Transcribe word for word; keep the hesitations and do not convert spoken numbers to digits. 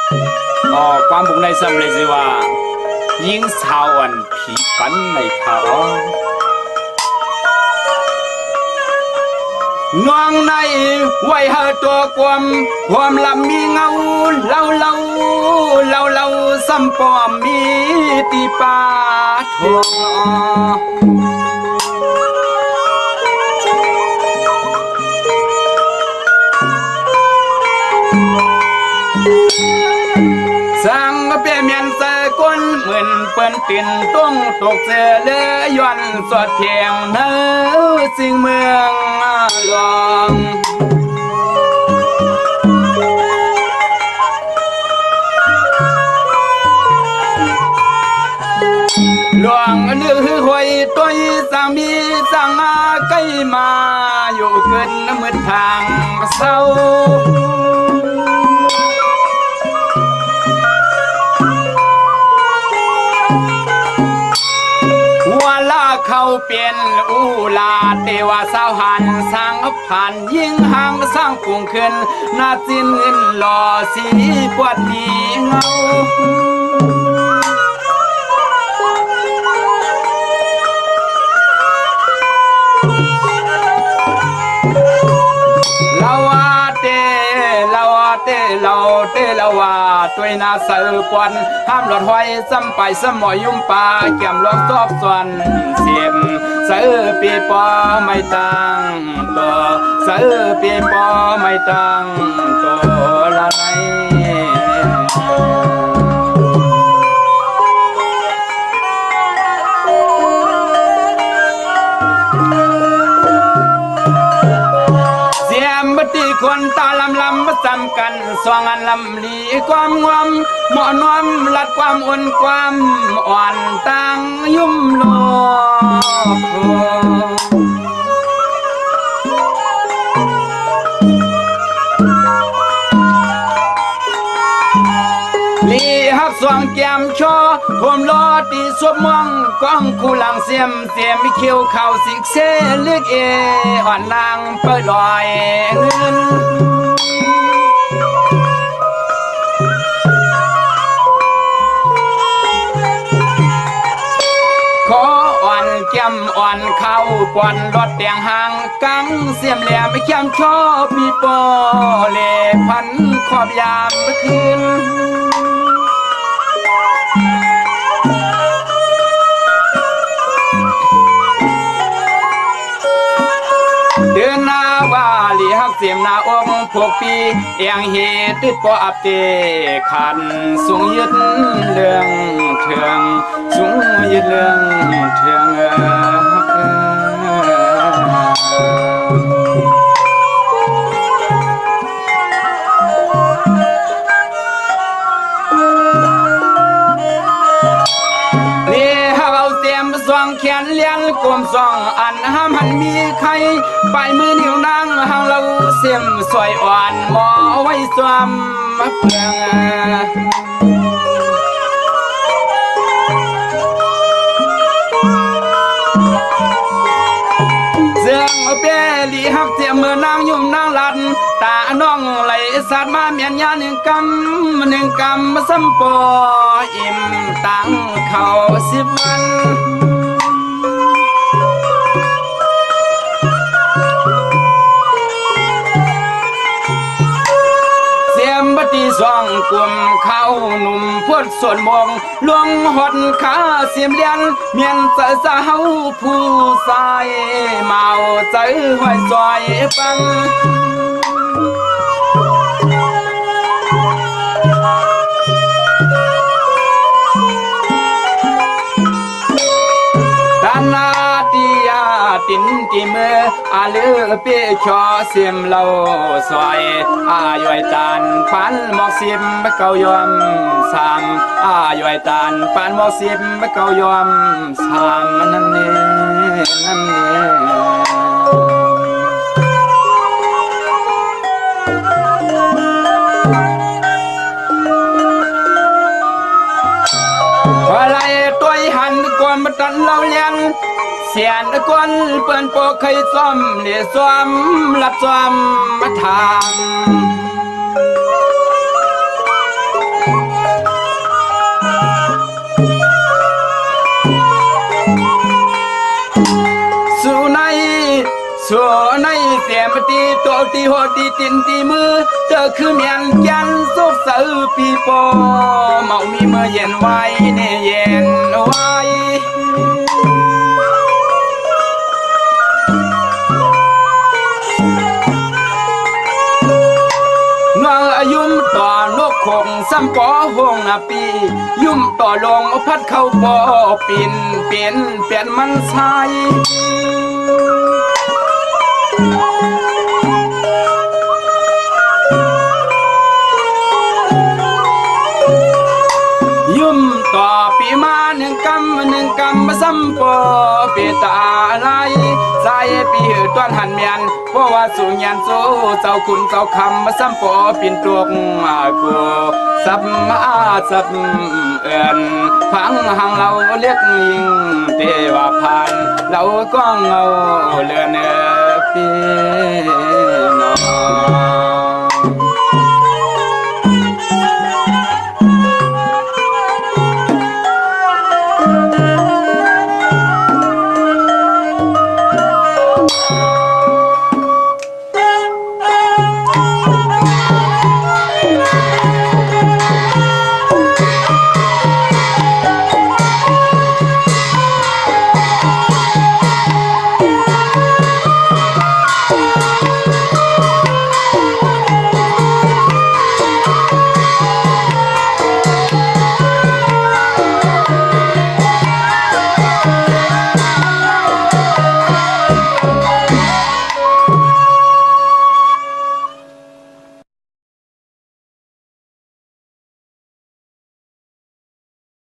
อ๋อความบุกในสำเร็จสิว่ายิงชาวอันผีปันในเขาน้องในไว้เฮาตัวความความลำมีเงาเล่าเล่าเล่าเล่าซ้ำปอมมีตีปาทองสังเปียเมียนเสกุลเหมือนเปิ้นตินต้องตกเสือเลือยอนสดเพียงเนื้อสิ่งเมืองหลวงหลวงลือหวยตัวสังมีสังอาใกล้มาอยู่เกินมืดทางเศร้าเขาเปลี่ยนอูลาเทวาสาวหันสร้างผ่านยิ่งห่างสร้างปุ่งขึ้นนาจินหล่อสีปวดดีเงาลาวาเตลาวาเตลาวเตลาวาตัวนาเสือปวนห้ามหลอดห้อยซ้ำไปซ้ำหมอยุ่มปลาแก้มลอกซอกส่วนเสียมเสือปีปอไม่ตั้งตัวเสือปีปอไม่ตั้งตัวละไหนคนตาลำลำมาจำกันสองอันลำลีความงอมเหมาะน้อมลัดความอ่อนความอ่อนต่างยุ่มโลลีฮักสวงแก้มชอผมรอตีสวบมองกล้องคู่หลังเสียมเสียมมีเขียวเข่าสิกเซลึกเออ่อนนางเปิดลอยเงินขออ่อนแก้มอ่อนเข้าปอนรถเตียงห่างกังเสียมแหลมไม่เข้มชอปีโปเล่พันขอบยามเมื่อคืนเดือนนาวาลีฮักเสียมนาองพวกปีเอียงเหตุติดปออับเตขันสูงยึดเรื่องเถืองสูงยึดเรื่องเถืองแขนเลี้ยงกลมสองอันห้ามหันมีใครปลายมือนิ้วนางห่างเราเสียมสวยอ่อนหมอไว้สวมเพียงเสียงเปรีฮักเสียมเมื่อนางยุ่มนางหลัดตาน้องไหลสัตว์มาเมียนยาหนึ่งกำหนึ่งกำสัมปออิ่มตั้งเขาสิบวันตีสองกลุ่มเข้าหนุ่มพวดส่วนมองลวงหดขาเสียมเลียนเมียนเสือสาวผู้ชายเมาใจห้อยซอยฟังตานาติยาตินติเมื่ออาเลือเปียชอเสียมเราซอยอาย่อยตานปันหมอกสิมเกายอมสามอาย่อยตานปันหมอกสิมเกายอมสามนั่นเองนั่นเองอะไรตัวหันก่อนมาตันเราเลี้ยงเสียนกวนเปิ้นโปเคยซ้อมเลี้ยซ้อมรับซ้อมมาทางนตีมือเธอคือเมียนยันสุกสือปีโปเมามีมือเย็นไว้เนเย็นไว้นวงอายุมต่อนกคงซ้ำปอหงนาปียุ่มต่อลงพัดเข้าปอปิ่นเปลี่ยนเปลี่ยนมันใสยุ่มต่อปีมาหนึ่งกำหนึ่งกำมาซ้ำปอเปตาอะไรใจปีหือต้นหันเมียนเพราะว่าสูงยันสู้เจ้าคุณเจ้าคำมาซ้ำปอปิ่นตวงกูสับมาสับเอินพังหังเราเรียกยิงเทวพันเราก็เงาเลือนเอปีนอ